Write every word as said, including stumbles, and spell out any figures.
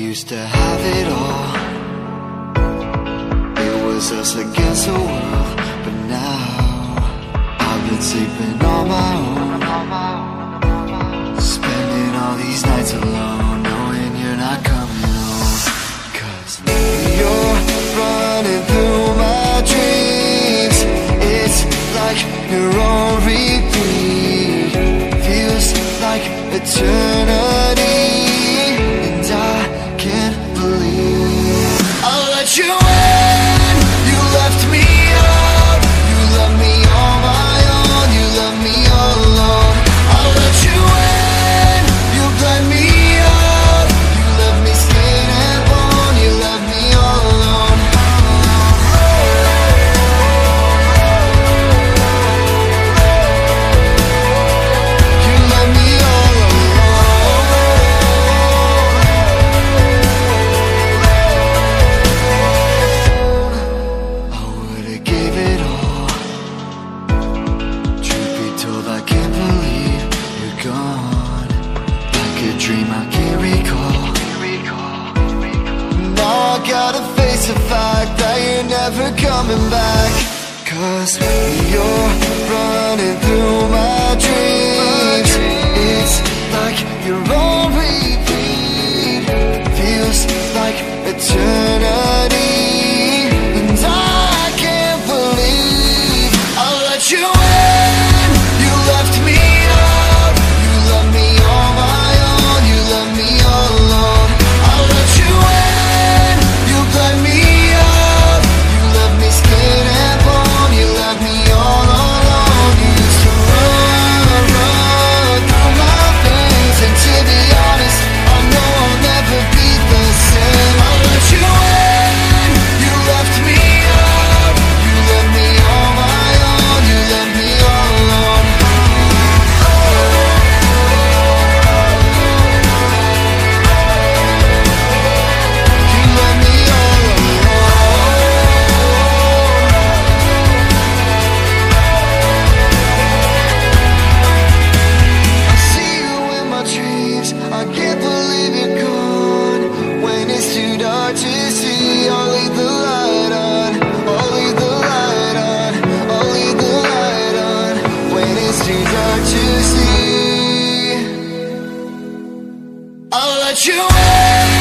used to have it all. It was us against the world. But now I've been sleeping on my own, spending all these nights alone, knowing you're not coming home. Cause you're running through my dreams. It's like you're on repeat. Feels like eternity. And I can't believe I let you in. You left me out. You left me on my own. You left me all alone. I let you in. You bled me out. You left me skin and bone. You left me all alone. You left me all alone. I would've gave it all. Truth be told, I can't believe you're gone. Like a dream I can't recall. Now I gotta face the fact that you're never coming back. Cause you're running through my dreams. It's like you're on repeat. Feels like eternity. And I can't believe I let you in. You left me out. You left me on my own. You left me all alone. I let you in. You bled me out. You left me skin and bone. You left me all alone. You used to run, run through my veins. And to be honest, I know I'll never be the same. I let you in. You left me out. You left me on my own. You left me all alone. You left me all alone. I see you in my dreams. I can't believe you're gone. When it's too dark to see, I'll leave the light on. I'll leave the light on. I'll leave the light on. When it's too dark to see, I'll let you in.